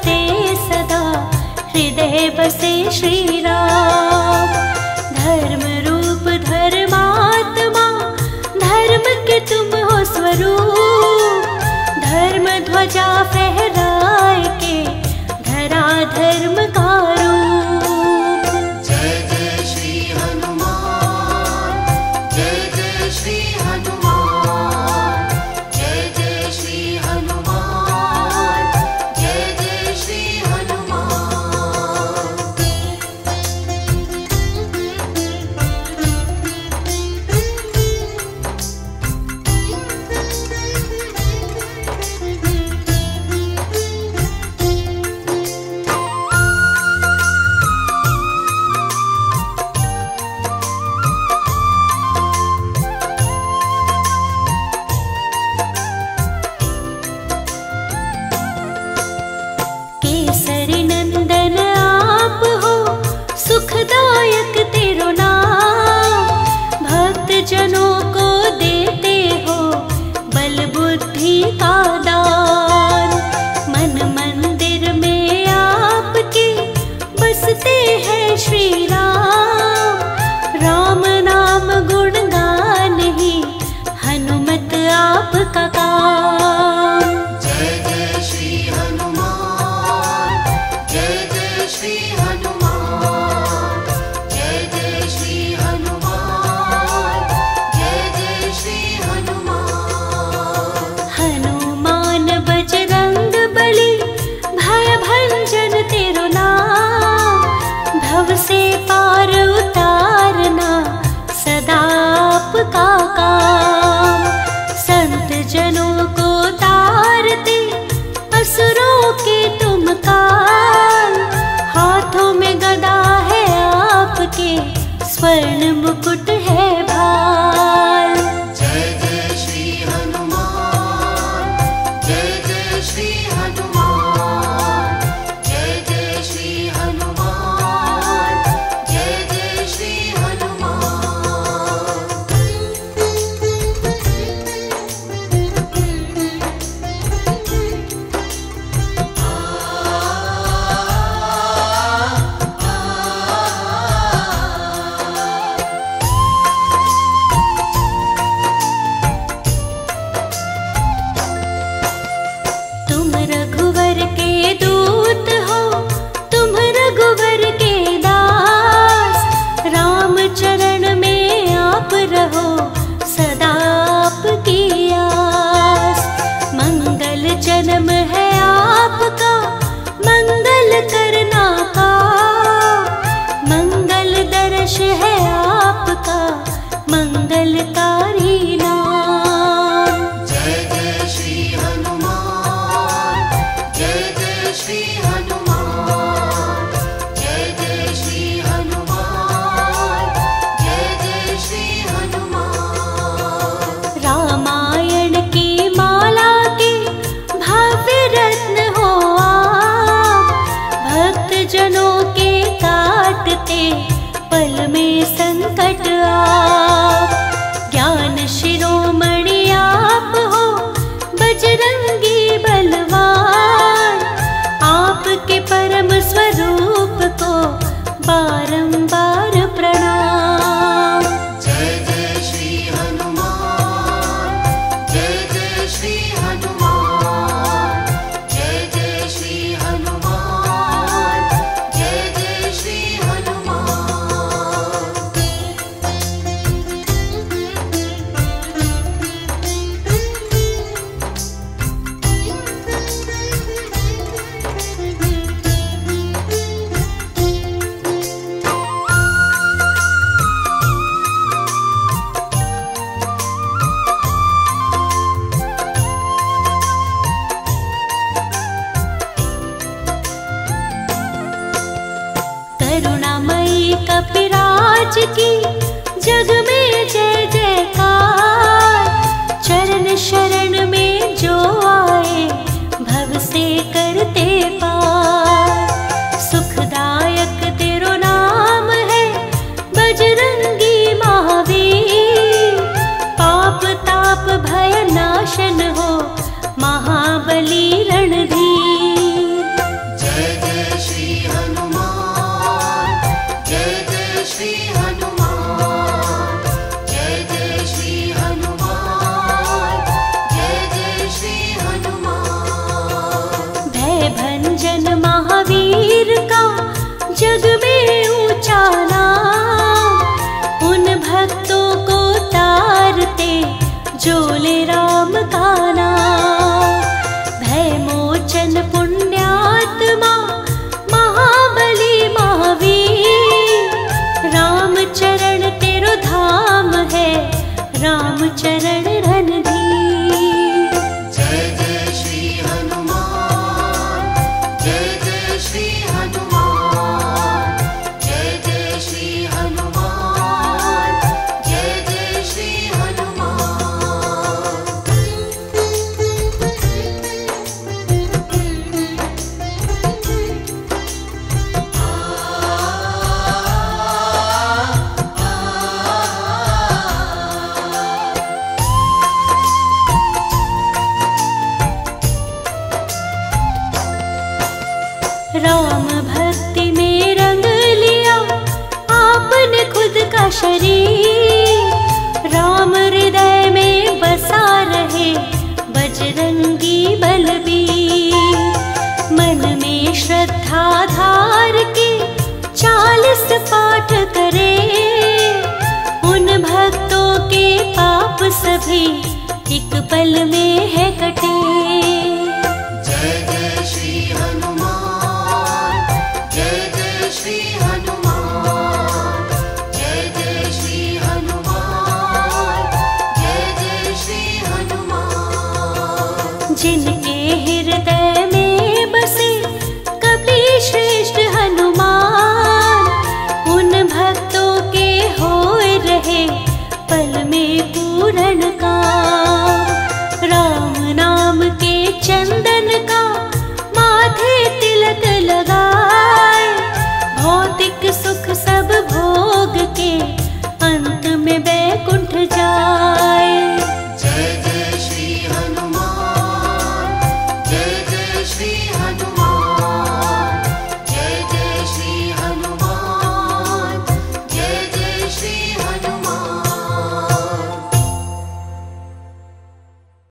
करते सदा हृदय बसे श्री राम। धर्म रूप धर्मात्मा धर्म के तुम हो स्वरूप, धर्म ध्वजा फहराए के धरा धर्म का रूप। जय जय श्री हनुमान, जय जय श्री हनुमान, जय जय श्री हनुमान, जय जय श्री केसरी नंदन आप हो, सुखदायक तेरो नाम। भक्त जनों को देते हो बल बुद्धि का दान। मन मंदिर में आपके बसते हैं श्री राम। राम नाम गुणगान ही हनुमत आपका काम। जय जय श्री हनुमान, जय जय श्री हनुमान, जय जय श्री हनुमान, जय जय श्री हनुमान। हनुमान बजरंग बली भय भंजन तेरो नाम। भव से पार उतारना सदा आपका काम। संत जनों को तारते असुरों के तुम काल। हाथों में गदा है आपके स्वर्ण मुकुट है भाल। जय जय श्री हनुमान, जय जय श्री हनुमान, जय जय श्री हनुमान, जय जय श्री तुम रघुवर के दूत हो, तुम रघुवर के दास। राम चरण में आप रहो सदा आपकी आस। मंगल जन्म है आपका मंगल करना का। मंगल दर्श है आपका मंगलकारी नाम। जय जय श्री हनुमान, जय जय श्री हनुमान, जय जय श्री हनुमान, जय जय श्री हनुमान। रामायण की माला के भव्य रत्न हो आप। भक्त जनों के काटते पल में संकट आप। ज्ञान शिरोमणि आप हो बजरंगी बलवान। आपके परम स्वरूप को बारंबार प्रणाम। जय जय श्री हनुमान, जय जय श्री हनुमान, जय जय श्री हनुमान, जय जय श्री करुणामयी कपिराज की जग में जय जयकार। चरण शरण में जो आए भव से करते पार। सुखदायक तेरो नाम है बजरंगी महावीर। पाप ताप भय नाशन हो महाबली रणधीर। श्री हनुमान, जय जय श्री हनुमान, जय जय श्री हनुमान। भय भंजन महावीर का जग में ऊंचा नाम, उन भक्तों को तारते जोले राम का नाम। भय मोचन पुण्यात्मा महाबली महावीर, राम चरण तेरो धाम है, राम चरण रणधीर। जय जय श्री हनुमान, जय जय श्री हनुमान, जय जय श्री हनुमान, जय जय श्री राम भक्ति में रंग लिया आपने खुद का शरीर, राम हृदय में बसा रहे बजरंगी बलबीर। मन में श्रद्धा धार के 40 पाठ करे, उन भक्तों के पाप सभी एक पल में है कटे। जय जय श्री हनुमान, जय जय श्री हनुमान, जय जय श्री हनुमान, जय जय श्री हनुमान। जिनके हृदय में बसे कपि श्रेष्ठ हनुमान, उन भक्तों के होए रहे पल में पूर्ण काम। राम नाम के चंदन का